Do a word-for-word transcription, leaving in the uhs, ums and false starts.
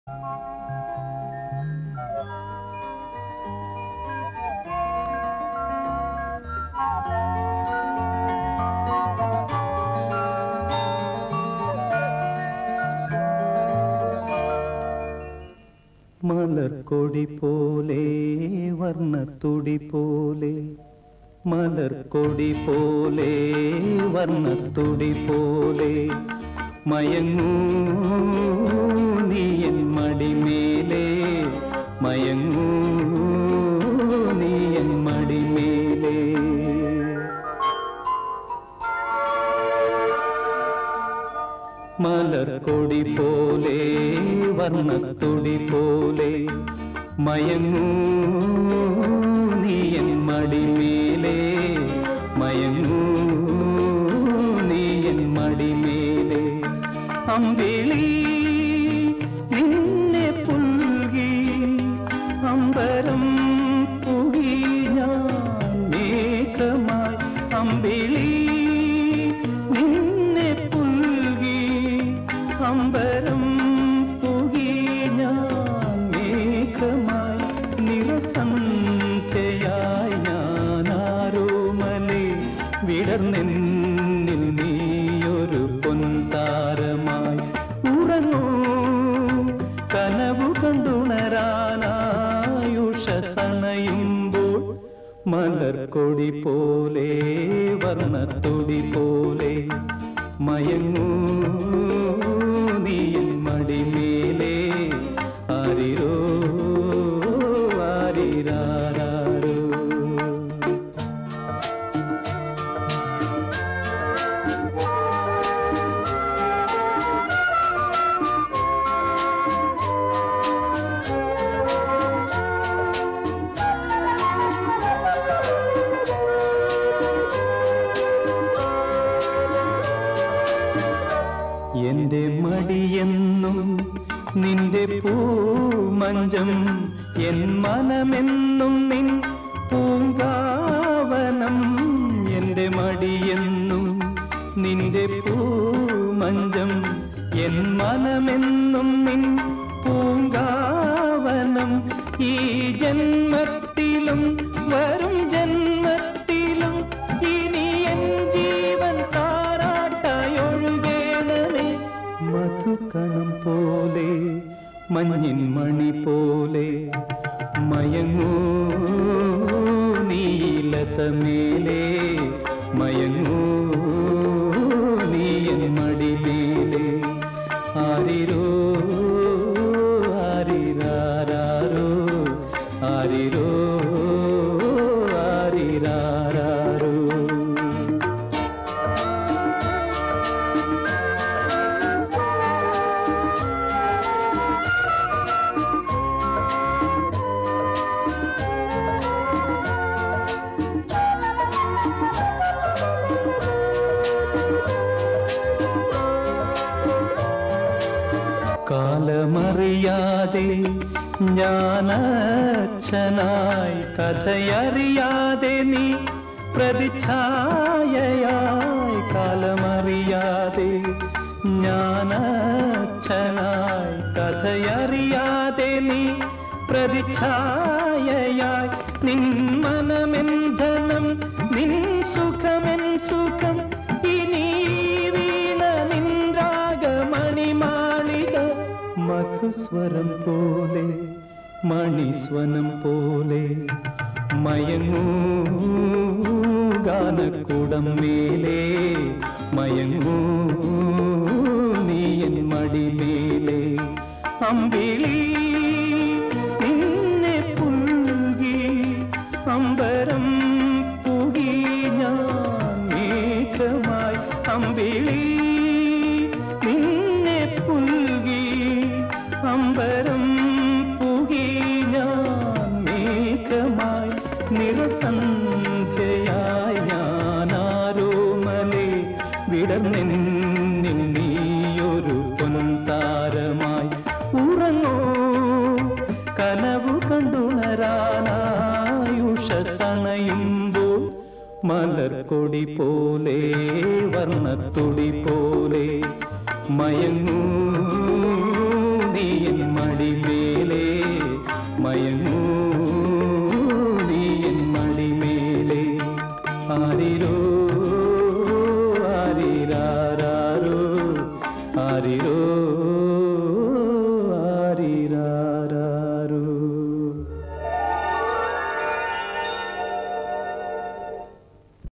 മലർക്കൊടി പോലെ വർണ്ണത്തുടി പോലെ മലർക്കൊടി പോലെ വർണ്ണത്തുടി പോലെ മയങ്ങൂ നീ എൻ മടിമേലേ മയങ്ങൂ നീ എൻ മടിമേലേ മലർക്കൊടി പോലെ വർണ്ണത്തുടി പോലെ മയങ്ങൂ നീ എൻ മടിമേലേ മയങ്ങൂ നീ എൻ മടിമേലേ അമ്പിളി നിന്നെ പുൽകി അമ്പരം പുകി ഞാൻ മേഘമായി അമ്പിളി നിന്നെ പുൽകി അമ്പരം പുകി ഞാൻ മേഘമായി നിറസന്ധ്യയായി ഞാനാരോമലേ വിടർന്നെന്നിൽ നീയൊരു പൊൻതാരമായി ഉറങ്ങൂ കനവു കണ്ടുണരാനായുഷസണയുമ്പോൾ മലർക്കൊടി പോലെ വർണ്ണത്തുടി പോലെ മയങ്ങൂ നീ എൻ മടിമേലേ ആരിരോ ആരിരാരോ എന്റെ മടിയെന്നും നിന്റെ പൂമഞ്ചം എൻ മനമെന്നും നിൻ പൂങ്കാവനം എന്റെ മടിയെന്നും നിന്റെ പൂമഞ്ചം എൻ മനമെന്നും നിൻ പൂങ്കാവനം ഈ ജന്മത്തിലും വരും ജന്മത്തിലും ഇനി എൻ ജീവൻ താരാട്ടായൊഴുകേണമേ മധുകണം പോലെ മഞ്ഞിൻ മണി പോലെ മയങ്ങൂ നീലതമേലേ മയങ്ങൂ നീ എൻ മടിമേലേ ആരിരോ ആരിരാരോ ആരിരോ ആരിരാരോ കാലമറിയാതെ ഞാനച്ഛനായി കഥയറിയാതെ നീ പ്രതിച്ഛായയായി കാലമറിയാതെ ഞാനച്ഛനായി കഥയറിയാതെ നീ പ്രതിച്ഛായയായി നിൻ മനമെൻ ധനം നിൻ സുഖമെൻ സുഖം ഇനി വീണ നിൻ രാഗമണിമാളിക മധുസ്വരം പോലെ മണിസ്വനം പോലെ മയങ്ങൂ ഗാനക്കൂടം മേലേ മയങ്ങൂ നീ എൻ മടിമേലേ അമ്പിളി നിന്നെ പുൽകി അമ്പരം പുകി ഞാൻ മേഘമായി അമ്പിളി നിന്നെ പുൽകി അമ്പരം പുകി ഞാൻ മേഘമായി നിറസന്ധ്യയായി ഞാനാരോമലേ വിടർന്നെന്നിൽ നീയൊരു പൊൻതാരമായി ഉറങ്ങൂ കനവു കണ്ടുണരാനായുഷസണയുമ്പോൾ മലർക്കൊടി പോലെ വർണ്ണത്തുടി പോലെ മയങ്ങൂ നീ എൻ മടിമേ